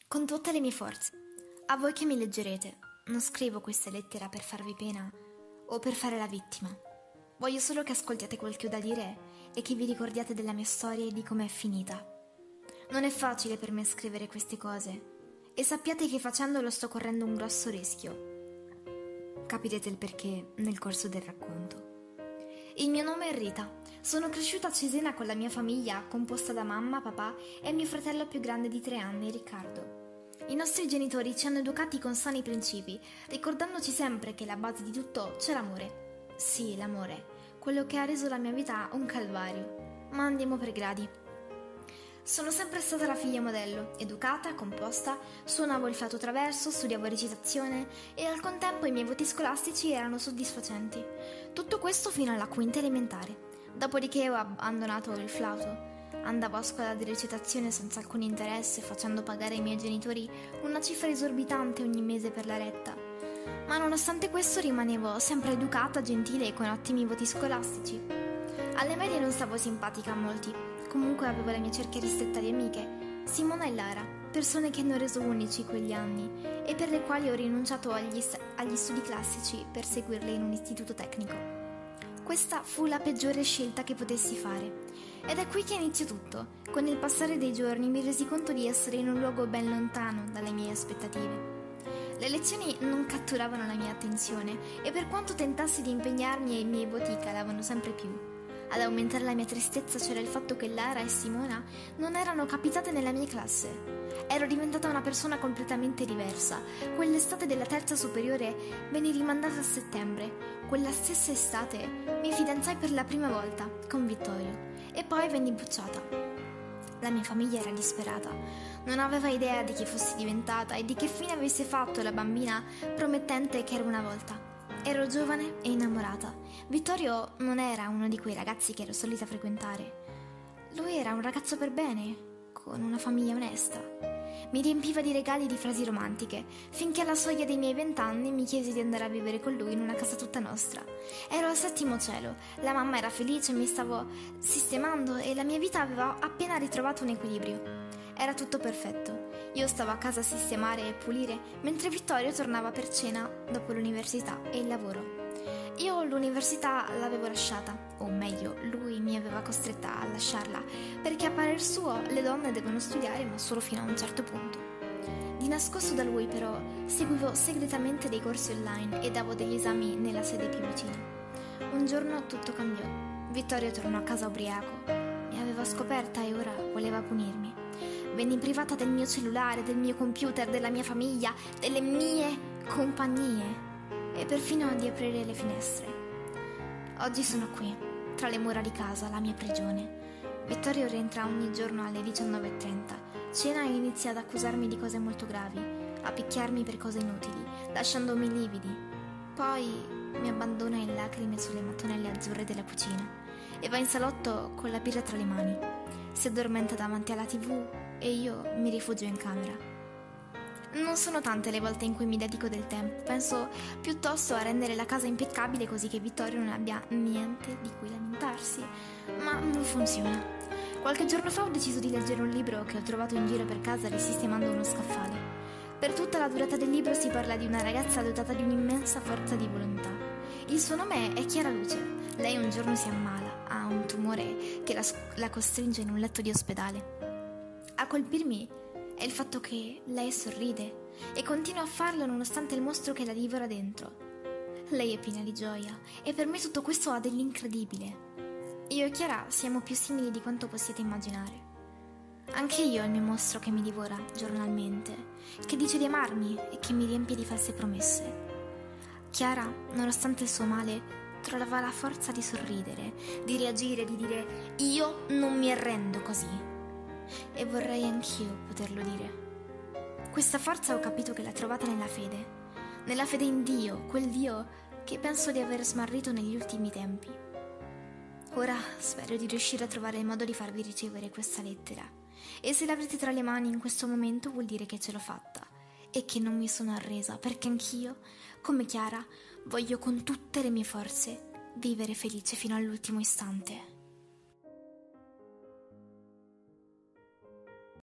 Con tutte le mie forze. A voi che mi leggerete, non scrivo questa lettera per farvi pena o per fare la vittima. Voglio solo che ascoltiate quel che ho da dire e che vi ricordiate della mia storia e di com'è finita. Non è facile per me scrivere queste cose e sappiate che facendolo sto correndo un grosso rischio. Capirete il perché nel corso del racconto. Il mio nome è Rita. Sono cresciuta a Cesena con la mia famiglia, composta da mamma, papà e mio fratello più grande di 3 anni, Riccardo. I nostri genitori ci hanno educati con sani principi, ricordandoci sempre che la base di tutto c'è l'amore. Sì, l'amore, quello che ha reso la mia vita un calvario. Ma andiamo per gradi. Sono sempre stata la figlia modello, educata, composta, suonavo il flauto traverso, studiavo recitazione e al contempo i miei voti scolastici erano soddisfacenti. Tutto questo fino alla quinta elementare. Dopodiché ho abbandonato il flauto. Andavo a scuola di recitazione senza alcun interesse, facendo pagare ai miei genitori una cifra esorbitante ogni mese per la retta. Ma nonostante questo rimanevo sempre educata, gentile e con ottimi voti scolastici. Alle medie non stavo simpatica a molti, comunque avevo la mia cerchia ristretta di amiche, Simona e Lara, persone che hanno reso unici quegli anni e per le quali ho rinunciato agli studi classici per seguirle in un istituto tecnico. Questa fu la peggiore scelta che potessi fare. Ed è qui che inizia tutto. Con il passare dei giorni mi resi conto di essere in un luogo ben lontano dalle mie aspettative. Le lezioni non catturavano la mia attenzione e per quanto tentassi di impegnarmi i miei voti calavano sempre più. Ad aumentare la mia tristezza c'era il fatto che Lara e Simona non erano capitate nella mia classe. Ero diventata una persona completamente diversa. Quell'estate della terza superiore venni rimandata a settembre. Quella stessa estate mi fidanzai per la prima volta con Vittorio e poi venni bocciata. La mia famiglia era disperata. Non aveva idea di chi fossi diventata e di che fine avesse fatto la bambina promettente che ero una volta. Ero giovane e innamorata. Vittorio non era uno di quei ragazzi che ero solita frequentare. Lui era un ragazzo per bene, con una famiglia onesta. Mi riempiva di regali e di frasi romantiche, finché alla soglia dei miei 20 anni mi chiesi di andare a vivere con lui in una casa tutta nostra. Ero al 7° cielo, la mamma era felice, mi stavo sistemando e la mia vita aveva appena ritrovato un equilibrio. Era tutto perfetto. Io stavo a casa a sistemare e pulire, mentre Vittorio tornava per cena dopo l'università e il lavoro. Io l'università l'avevo lasciata, o meglio, lui mi aveva costretta a lasciarla, perché a parer suo le donne devono studiare ma solo fino a un certo punto. Di nascosto da lui però seguivo segretamente dei corsi online e davo degli esami nella sede più vicina. Un giorno tutto cambiò. Vittorio tornò a casa ubriaco. Mi aveva scoperta e ora voleva punirmi. Venni privata del mio cellulare, del mio computer, della mia famiglia, delle mie compagnie e perfino di aprire le finestre. Oggi sono qui, tra le mura di casa, la mia prigione. Vittorio rientra ogni giorno alle 19:30, cena e inizia ad accusarmi di cose molto gravi, a picchiarmi per cose inutili, lasciandomi lividi. Poi mi abbandona in lacrime sulle mattonelle azzurre della cucina e va in salotto con la birra tra le mani. Si addormenta davanti alla TV e io mi rifugio in camera. Non sono tante le volte in cui mi dedico del tempo, penso piuttosto a rendere la casa impeccabile così che Vittorio non abbia niente di cui lamentarsi, ma non funziona. Qualche giorno fa ho deciso di leggere un libro che ho trovato in giro per casa risistemando uno scaffale. Per tutta la durata del libro si parla di una ragazza dotata di un'immensa forza di volontà. Il suo nome è Chiara Luce. Lei un giorno si ammala, ha un tumore che la costringe in un letto di ospedale. A colpirmi è il fatto che lei sorride e continua a farlo nonostante il mostro che la divora dentro. Lei è piena di gioia e per me tutto questo ha dell'incredibile. Io e Chiara siamo più simili di quanto possiate immaginare. Anche io ho il mio mostro che mi divora giornalmente, che dice di amarmi e che mi riempie di false promesse. Chiara, nonostante il suo male, trova la forza di sorridere, di reagire, di dire «Io non mi arrendo così». E vorrei anch'io poterlo dire. Questa forza ho capito che l'ha trovata nella fede in Dio, quel Dio che penso di aver smarrito negli ultimi tempi. Ora spero di riuscire a trovare il modo di farvi ricevere questa lettera e se l'avrete tra le mani in questo momento vuol dire che ce l'ho fatta e che non mi sono arresa, perché anch'io, come Chiara, voglio con tutte le mie forze vivere felice fino all'ultimo istante.